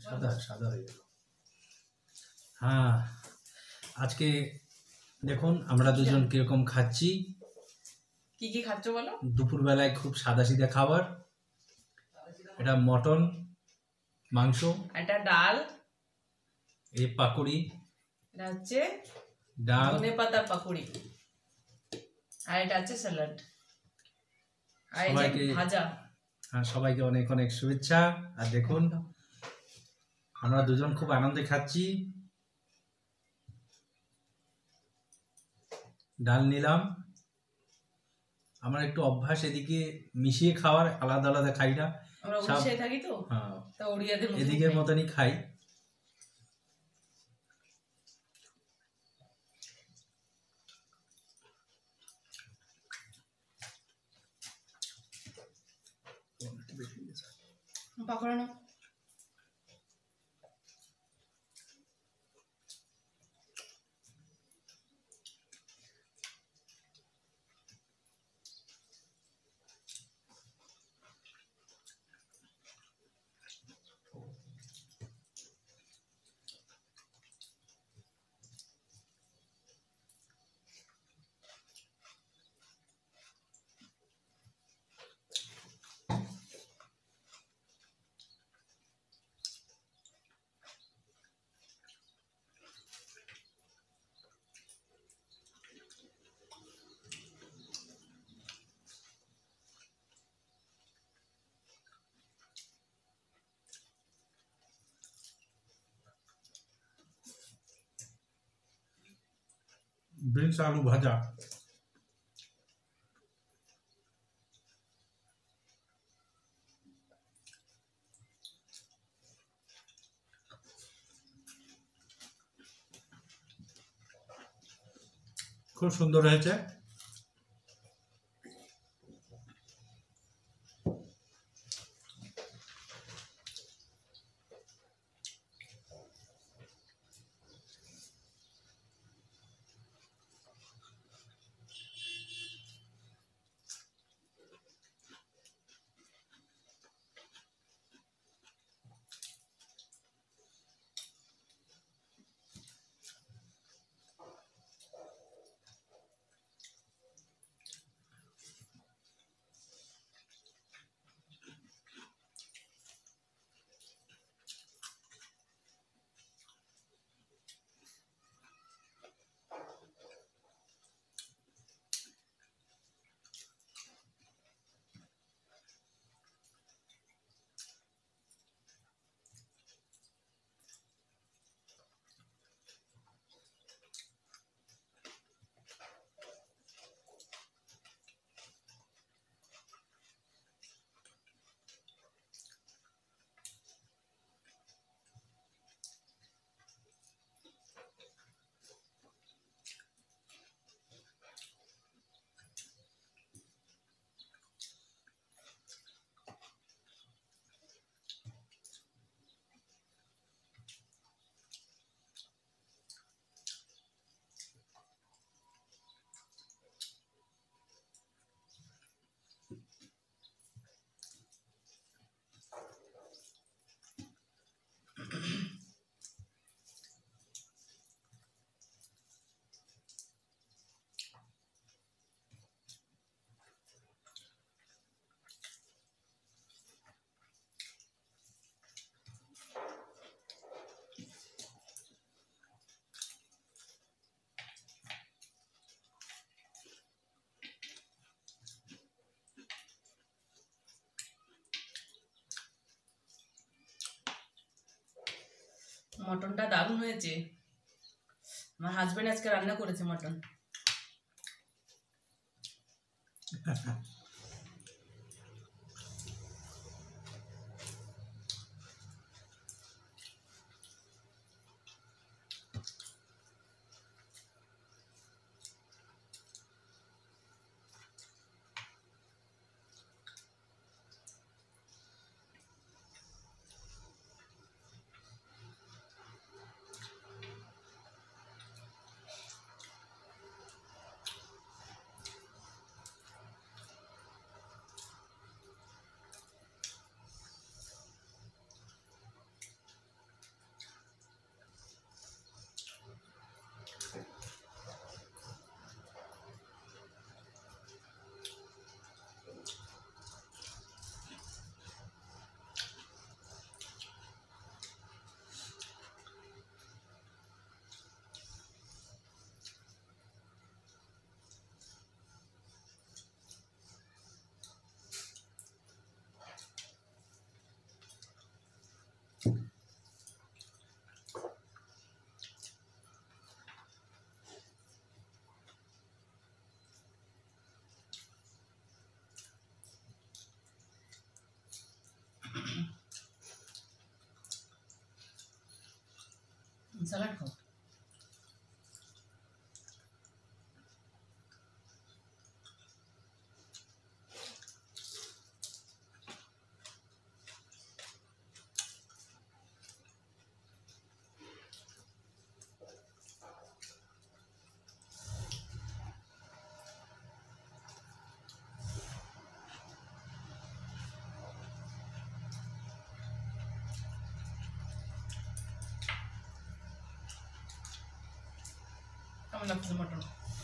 সাদা সাদা হয়ে গেল। হ্যাঁ, আজকে দেখুন আমরা দুজন কিরকম খাচ্ছি। কি কি খাচ্ছ বলো? দুপুরবেলায় খুব সাদা সিধা খাবার। এটা মটন মাংস, এটা ডাল, এই পাকুড়ি, এটা হচ্ছে ডাল, ধনে পাতার পাকুড়ি, আর এটা হচ্ছে স্যালাড, আর এই যে সবাইকে ভাজা। হ্যাঁ, সবাইকে অনেক অনেক শুভেচ্ছা। আর দেখুন আমরা দুজন খুব আনন্দে খাচ্ছি। ডাল নিলাম। আমার একটু অভ্যাস এদিকে মিশিয়ে খাওয়ার, আলাদা আলাদা খাই না। আমরা উড়িষ্যায় থাকি তো, হ্যাঁ, তা ওড়িয়াদের মতো এদিকের খাই। মতনই খাই। পাকোড়া নাও। বিনস আলু ভাজা। খুব সুন্দর হয়েছে। মটনটা দারুণ হয়েছে। আমার হাজবেন্ড আজকে রান্না করেছে মটন। স্যালাড খাও। কেমন লাগছে মটন?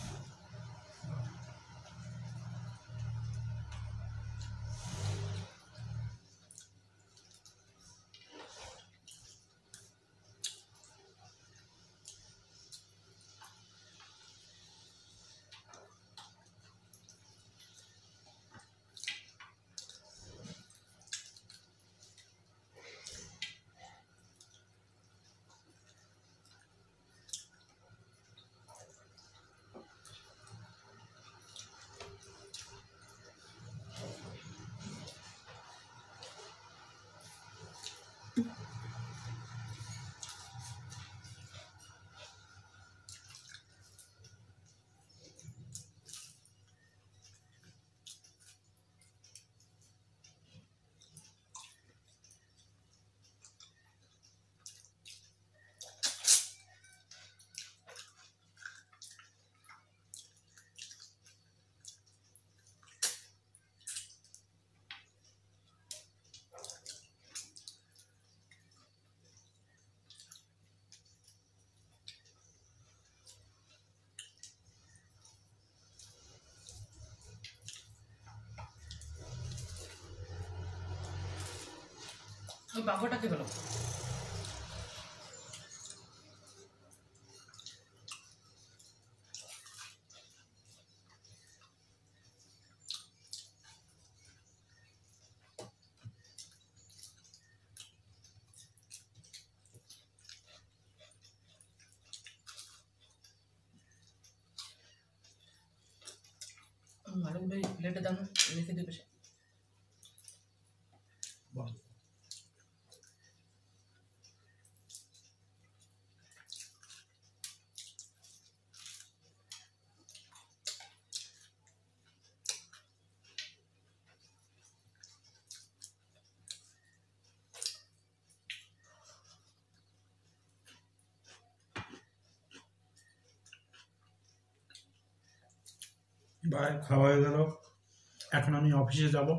ওই পাঁপড়টা খেয়ে ফেলো। ভালো করে প্লেটে দাও না, রেখে দিবে সে। ভাই খাওয়া হয়ে গেল, এখন আমি অফিসে যাব।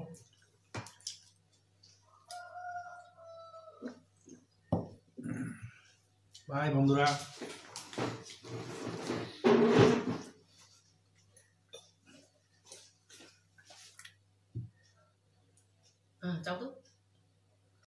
বাই বন্ধুরা।